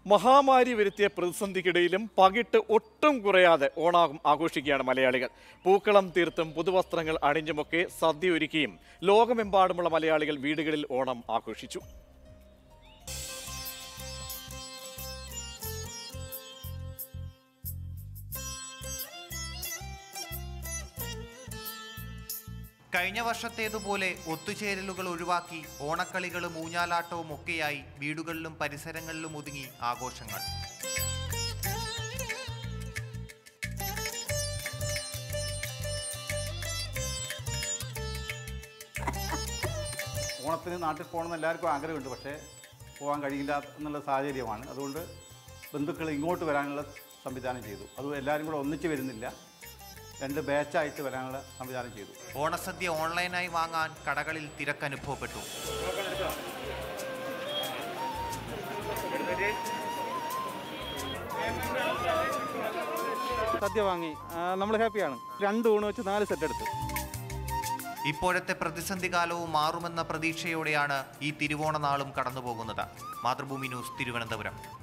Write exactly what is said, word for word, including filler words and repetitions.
മഹാമാരി വരുത്തിയ പ്രതിസന്ധിക്കിടയിലും പകിട്ട് ഒട്ടും കുറയാതെ ഓണം ആഘോഷിക്കുകയാണ് മലയാളികൾ. പൂക്കളം തീർത്തും പുതുവസ്ത്രങ്ങൾ അണിഞ്ഞുമൊക്കെ സദ്യ ഒരുക്കിയും ലോകമെമ്പാടുമുള്ള മലയാളികൾ വീടുകളിൽ ഓണം ആഘോഷിച്ചു. കഴിഞ്ഞ വർഷത്തേതുപോലെ ഒത്തുചേരലുകൾ ഒഴിവാക്കി ഓണക്കളികളും ഊഞ്ഞാലാട്ടവും ഒക്കെയായി വീടുകളിലും പരിസരങ്ങളിലും ഒതുങ്ങി ആഘോഷങ്ങൾ. ഓണത്തിന് നാട്ടിൽ പോകണമെന്ന് എല്ലാവർക്കും ആഗ്രഹമുണ്ട്, പക്ഷേ പോകാൻ കഴിയില്ല എന്നുള്ള സാഹചര്യമാണ്. അതുകൊണ്ട് ബന്ധുക്കൾ ഇങ്ങോട്ട് വരാനുള്ള സംവിധാനം ചെയ്തു. അത് എല്ലാവരും കൂടെ ഒന്നിച്ച് വരുന്നില്ല, രണ്ട് ബാച്ചായിട്ട് വരാനുള്ള സംവിധാനം ചെയ്തു. ഓണസദ്യ ഓൺലൈനായി വാങ്ങാൻ കടകളിൽ തിരക്കനുഭവപ്പെട്ടു. സദ്യ വാങ്ങി നമ്മൾ ഹാപ്പിയാണ്. രണ്ട് ഊണ് വെച്ച് നാല് സെറ്റ് എടുത്തു. ഇപ്പോഴത്തെ പ്രതിസന്ധി കാലവും മാറുമെന്ന പ്രതീക്ഷയോടെയാണ് ഈ തിരുവോണ നാളും കടന്നുപോകുന്നത്. മാതൃഭൂമി ന്യൂസ്, തിരുവനന്തപുരം.